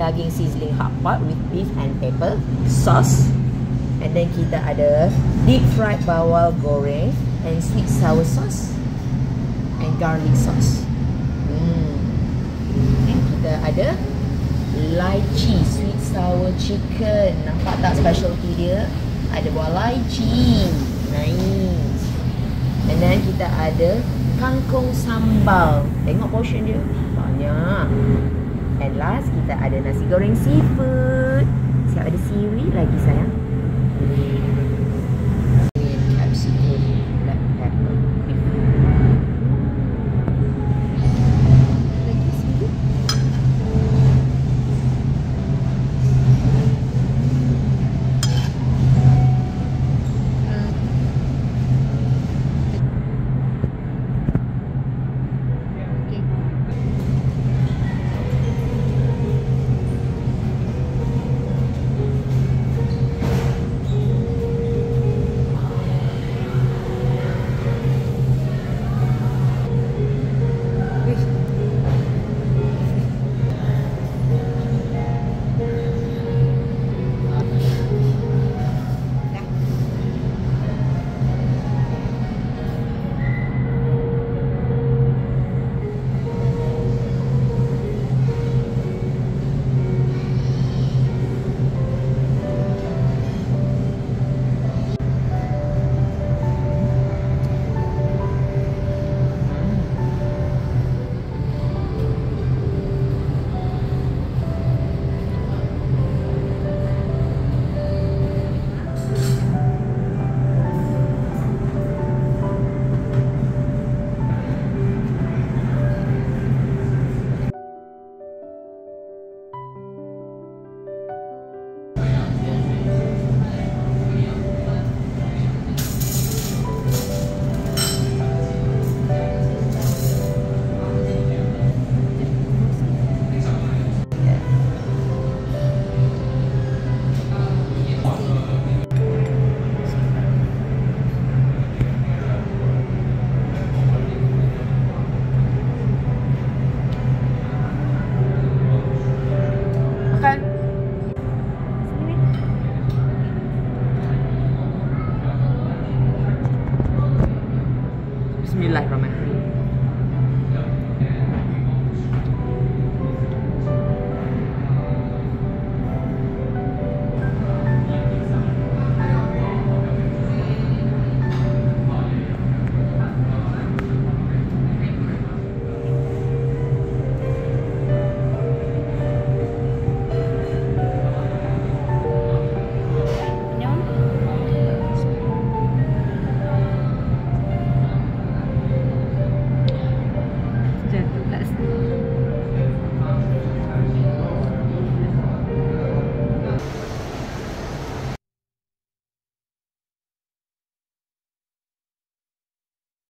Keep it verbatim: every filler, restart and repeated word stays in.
daging sizzling hot pot with beef and pepper sauce. And then kita ada deep fried bawal goreng and sweet sour sauce and garlic sauce. Hmm. And kita ada lychee sweet sour chicken. Nampak tak specialty dia? Ada buah lychee. Nice. And then kita ada kangkung sambal. Tengok portion dia, banyak. And last kita ada nasi goreng seafood. Siap ada seaweed lagi sayang.